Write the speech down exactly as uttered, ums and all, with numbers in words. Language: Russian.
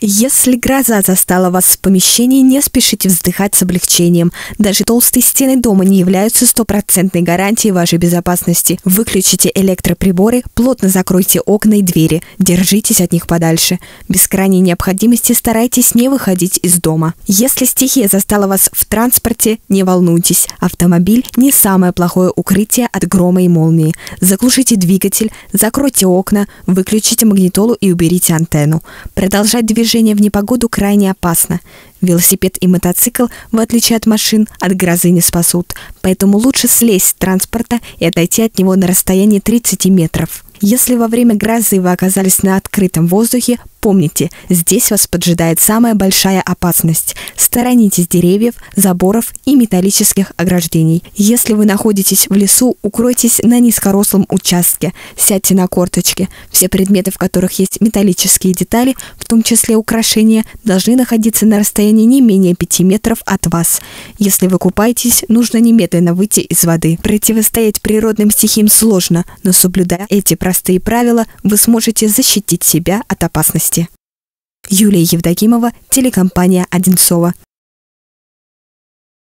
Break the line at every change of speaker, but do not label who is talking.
Если гроза застала вас в помещении, не спешите вздыхать с облегчением. Даже толстые стены дома не являются стопроцентной гарантией вашей безопасности. Выключите электроприборы, плотно закройте окна и двери. Держитесь от них подальше. Без крайней необходимости старайтесь не выходить из дома. Если стихия застала вас в транспорте, не волнуйтесь. Автомобиль – не самое плохое укрытие от грома и молнии. Заглушите двигатель, закройте окна, выключите магнитолу и уберите антенну. Продолжать движение в непогоду крайне опасно. Велосипед и мотоцикл, в отличие от машин, от грозы не спасут. Поэтому лучше слезть с транспорта и отойти от него на расстоянии тридцати метров. Если во время грозы вы оказались на открытом воздухе, помните, здесь вас поджидает самая большая опасность. Сторонитесь деревьев, заборов и металлических ограждений. Если вы находитесь в лесу, укройтесь на низкорослом участке, сядьте на корточки. Все предметы, в которых есть металлические детали, в том числе украшения, должны находиться на расстоянии не менее пяти метров от вас. Если вы купаетесь, нужно немедленно выйти из воды. Противостоять природным стихиям сложно, но соблюдая эти простые правила, вы сможете защитить себя от опасности. Юлия Евдокимова, телекомпания «Одинцово».